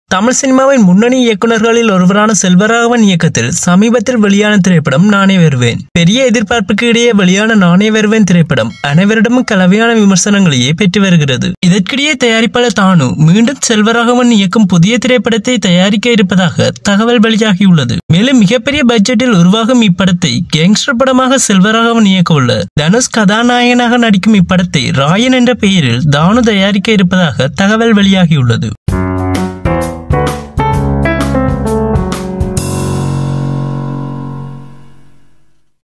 தமிழ் சினிமாவின் முன்னணி இயக்குநர்களில் ஒருவரான செல்வராகவன் இயக்கத்தில் சமீபத்தில் வெளியான திரைப்படம் நானே வருவேன். பெரிய எதிர்பார்ப்புக்கு இடையே வெளியான நானே வருவேன் திரைப்படம் அனைவரிடமும் கலவையான விமர்சனங்களையே பெற்று வருகிறது. இதற்கிடையே தயாரிப்பாளர் தானு மீண்டும் செல்வராகவன் இயக்கும் புதிய திரைப்படத்தை தயாரிக்க இருப்பதாக தகவல் வெளியாகியுள்ளது. மேலும் மிகப்பெரிய பட்ஜெட்டில் உருவாகும் இப்படத்தை கேங்ஸ்டர் படமாக செல்வராகவன் இயக்க உள்ள தனுஷ் கதாநாயகனாக நடிக்கும் இப்படத்தை ராயன் என்ற பெயரில் தானு தயாரிக்க இருப்பதாக தகவல் வெளியாகியுள்ளது.